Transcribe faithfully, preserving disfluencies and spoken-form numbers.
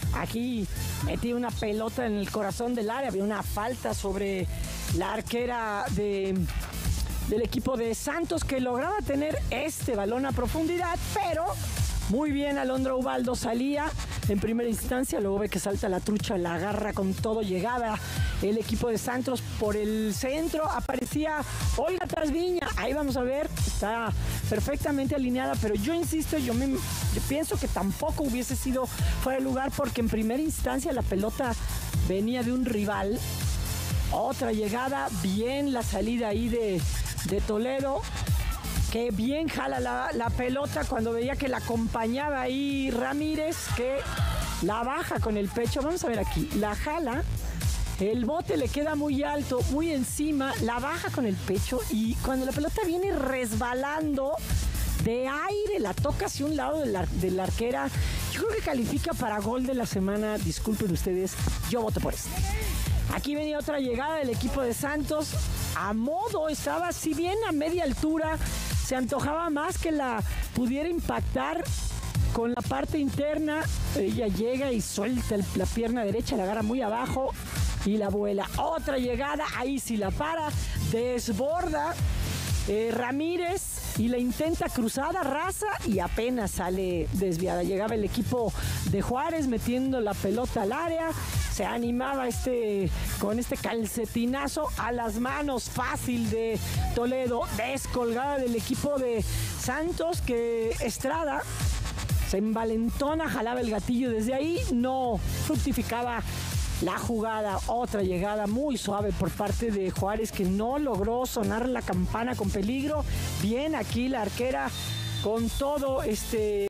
aquí metía una pelota en el corazón del área, había una falta sobre la arquera de, del equipo de Santos que lograba tener este balón a profundidad, pero muy bien Alondra Ubaldo salía en primera instancia, luego ve que salta la trucha, la agarra con todo, llegaba el equipo de Santos por el centro, aparecía Olga Trasviña, ahí vamos a ver, está perfectamente alineada, pero yo insisto, yo, me, yo pienso que tampoco hubiese sido fuera de lugar porque en primera instancia la pelota venía de un rival. Otra llegada, bien la salida ahí de, de Toledo, que bien jala la, la pelota cuando veía que la acompañaba ahí Ramírez, que la baja con el pecho. Vamos a ver aquí, la jala, el bote le queda muy alto, muy encima, la baja con el pecho y cuando la pelota viene resbalando de aire, la toca hacia un lado de la, de la arquera. Yo creo que califica para gol de la semana, disculpen ustedes, yo voto por este. Aquí venía otra llegada del equipo de Santos, a modo, estaba si bien a media altura, se antojaba más que la pudiera impactar con la parte interna. Ella llega y suelta el, la pierna derecha, la agarra muy abajo y la vuela. Otra llegada, ahí sí la para, desborda eh, Ramírez y la intenta cruzada, raza y apenas sale desviada. Llegaba el equipo de Juárez metiendo la pelota al área, se animaba este con este calcetinazo a las manos fácil de Toledo, descolgada del equipo de Santos, que Estrada se envalentona, jalaba el gatillo desde ahí, no fructificaba la jugada. Otra llegada muy suave por parte de Juárez que no logró sonar la campana con peligro. Bien aquí la arquera con todo este